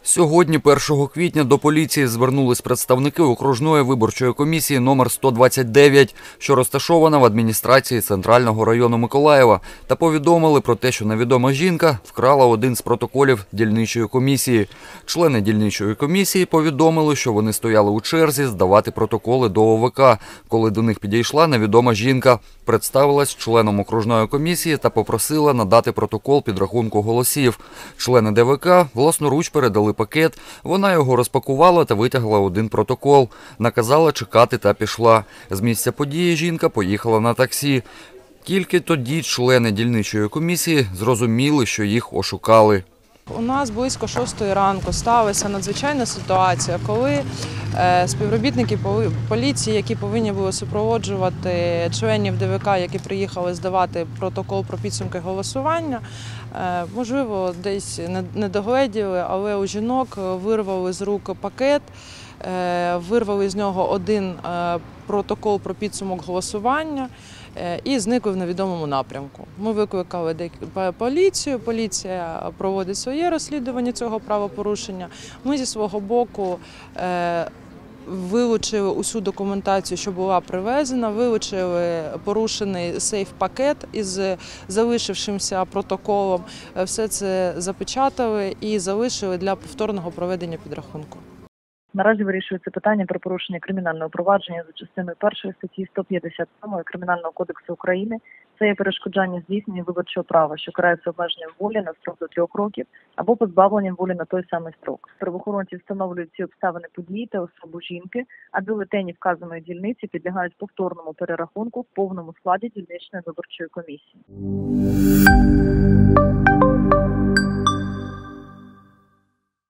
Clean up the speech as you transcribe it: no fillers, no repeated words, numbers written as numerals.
Сьогодні, 1 квітня, до поліції звернулись представники окружної виборчої комісії номер 129, що розташована в адміністрації Центрального району Миколаєва, та повідомили про те, що невідома жінка вкрала один з протоколів дільничої комісії. Члени дільничої комісії повідомили, що вони стояли у черзі здавати протоколи до ОВК, коли до них підійшла невідома жінка. Представилась членом окружної комісії та попросила надати протокол підрахунку голосів. Члени ДВК власноруч передали пакет, вона його розпакувала та витягла один протокол. Наказала чекати та пішла. З місця події жінка поїхала на таксі. Тільки тоді члени дільничої комісії зрозуміли, що їх ошукали. У нас близько 6 ранку сталася надзвичайна ситуація, коли співробітники поліції, які повинні були супроводжувати членів ДВК, які приїхали здавати протокол про підсумки голосування, можливо, десь не догледіли, але у жінок вирвали з рук пакет, вирвали з нього один протокол про підсумок голосування і зникли в невідомому напрямку. Ми викликали поліцію, поліція проводить своє розслідування цього правопорушення. Ми зі свого боку вилучили усю документацію, що була привезена, вилучили порушений сейф-пакет із залишившимся протоколом. Все це запечатали і залишили для повторного проведення підрахунку. Наразі вирішується питання про порушення кримінального провадження за частиною 1 статті 157 Кримінального кодексу України. Це є перешкоджання здійснення виборчого права, що карається обмеженням волі на строк до 3 років або позбавленням волі на той самий строк. Правоохоронці встановлюють ці обставини події та особу жінки, а бюлетені вказаної дільниці підлягають повторному перерахунку в повному складі дільничної виборчої комісії.